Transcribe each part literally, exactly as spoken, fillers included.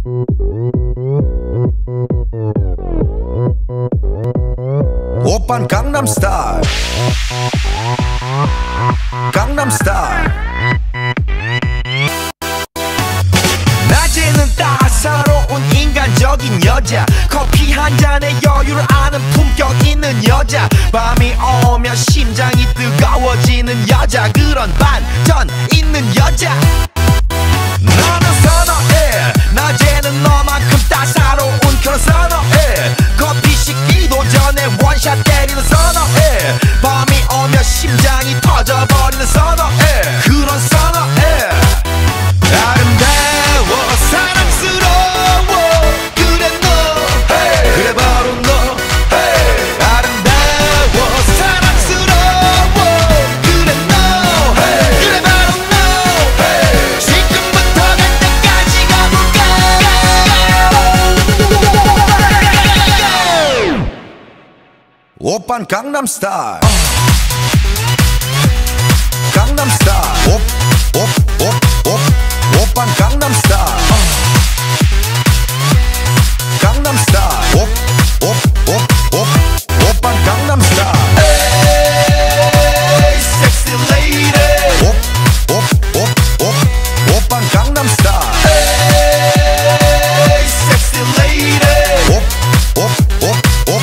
오빤 강남스타일 강남스타일 낮에는 따사로운 인간적인 여자 커피 한 잔에 여유를 아는 품격 있는 여자 밤이 오면 심장이 뜨거워지는 여자 그런 반전 있는 여자 나는 선어해 낮에는 너만큼 따사로운 그런 선어해 커피 식기도 전에 원샷 때리는 선어해 밤이 오면 심장이 터져버리는 선어해 그런 선어해 아름다워 사랑스러워 그래 너 hey. 그래 바로 너 hey. 아름다워 사랑스러워 그래 너 hey. 그래 바로 너 hey. 지금부터 갈 때까지 가볼까 오빤 강남스타일 강남스타일 오, 오, 오, 오, 오빤 강남스타일 강남스타일 오, 오, 오, 오, 오빤 강남스타일 에이 섹시 레이디 오, 오, 오, 오, 오빤 강남스타일 에이 섹시 레이디 오, 오, 오, 오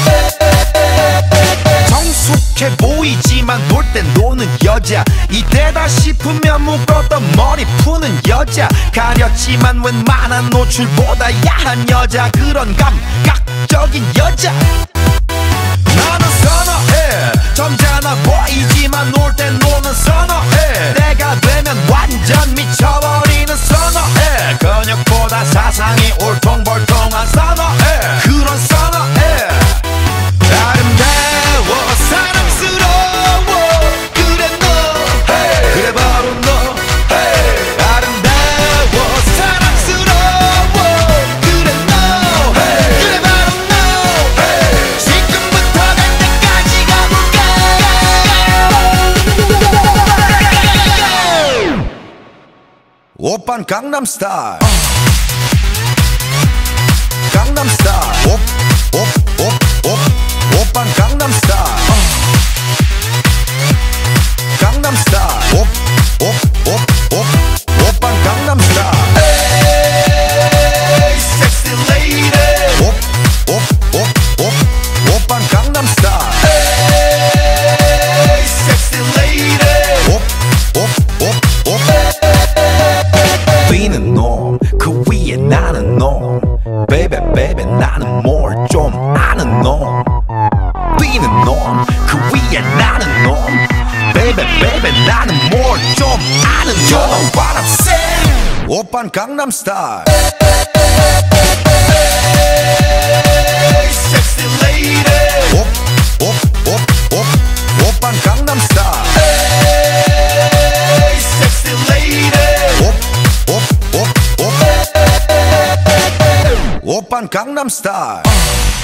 성숙해 보이지만 놀 땐 노는 여자 이때다 싶으면 묶었던 머리 푸는 여자 가렸지만 웬만한 노출보다 야한 여자 그런 감각적인 여자 나는 선어해 점잖아 보이지만 놀 땐 노는 선어해 내가 되면 완전 미쳐버리는 선어해 근육보다 사상이 울퉁불퉁한 선어해 그런 선어해 아름다워 사랑스러워 그래 너 hey. 그래 바로 너 hey. 아름다워 사랑스러워 그래 너 hey. 그래 바로 너 hey. 지금부터 갈 때까지 가볼까 오빤 강남스타일 강남스타일 오, 오, 오, 오, 오빤 강남스타일 강남스타일 오, 오, 오, 오, 오빤 강남스타일 에이 섹시 레이디 오, 오, 오, 오, 오빤 강남스타일 에이 섹시 레이디 오, 오, 오, 오 뛰는 놈 그 위에 나는 놈 베이베 베이베 나는 뭘 좀 아는 놈 뛰는 놈 그 위에 나는 놈 베이베 베이베 나는 뭘 좀 아는 놈 You know what I'm saying 오빤 강남스타일 Hey sexy lady 오, 오, 오, 오, 오빤 강남스타일 Hey sexy lady 오, 오, 오, 오, 오빤 강남스타일